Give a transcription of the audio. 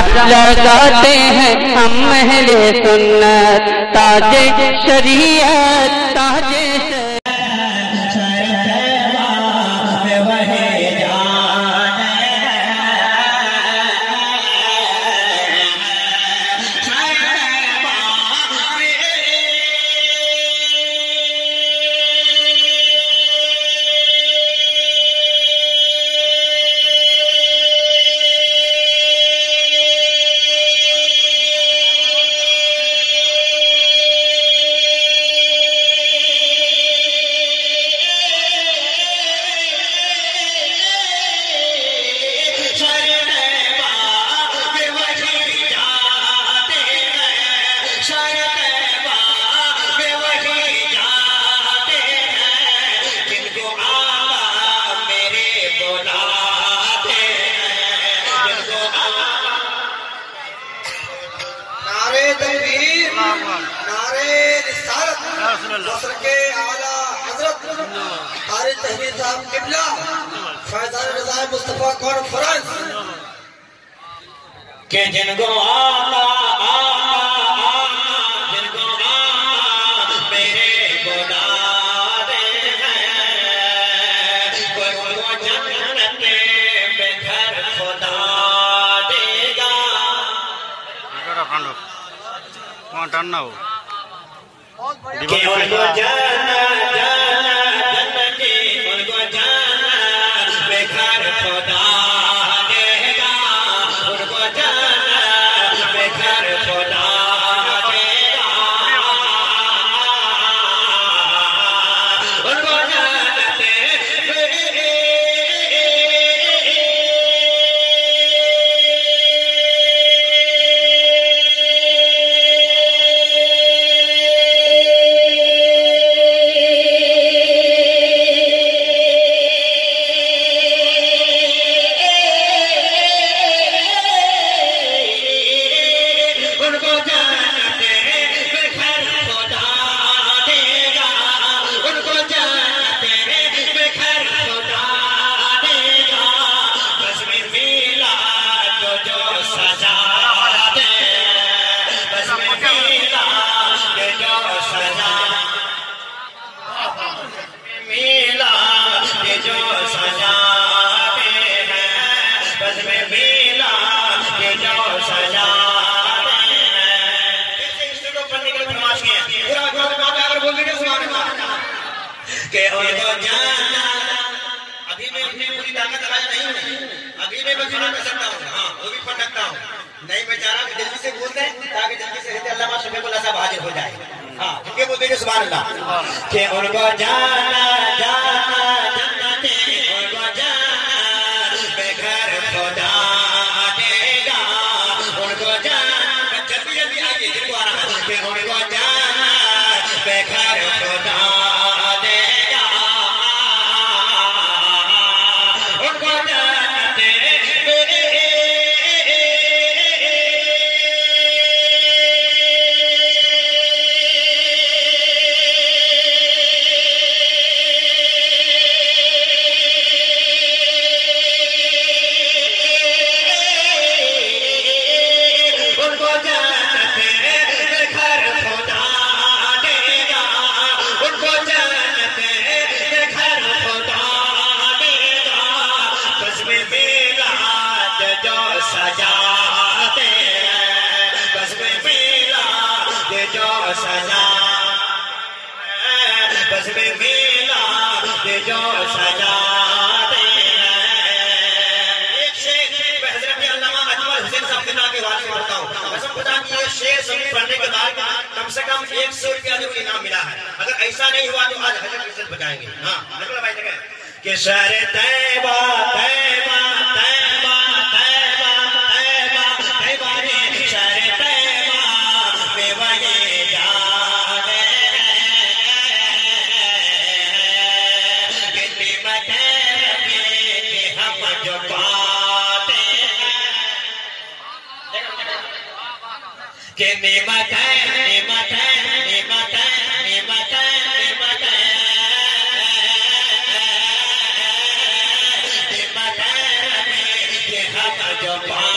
لگاتے ہیں ہم اہل سنت، تاج شریعت تاج مصطفیٰ کانفرنس کہ جن کو آقا جن کو آقا میرے بلاتے ہیں، کوئی کو جنت میں گھر خدا دے گا. کہ ان کو جانا کہ ان کو جانا. ابھی میں اپنی پوری طاقت لگایا نہیں ہوں، ابھی میں مجھول کر سکتا ہوں، ہاں وہ بھی پڑھ سکتا ہوں. نہیں میں چاہ رہا کہ جلدی سے بولتے ہیں تاکہ جلدی سے کہتے علامہ شفیق اللہ صاحب حاضر ہو جائے. ہاں کیونکہ بولتے ہیں سبحان اللہ کہ ان کو جانا جانا جنتے، ان کو جانا بے گھر خدا دے گا. ان کو جانا جلدی جلدی آئیے جن کو آنا ہے کہ ان کو جانا بے گھر خدا بس میں میلا جو سجاتے ہیں. ایک شعر میں حضرت علامہ اجمل حسین صاحب کے نام کے حوالے سے پڑھتا ہوں. قسم خدا کی یہ شعر سنی پڑھنے کے بعد کم سے کم 100 روپیہ جو انعام ملا ہے. اگر ایسا نہیں ہوا تو آج حضرت عزت بجائیں گے. ہاں نقل بھائی جگہ کہ شہر طیبہ طیبہ طیبہ طیبہ طیبہ طیبہ شہر طیبہ میں وہی کہ نعمت ہے نعمت ہے نعمت ہے نعمت ہے نعمت ہے نعمت ہے یہ ہم جو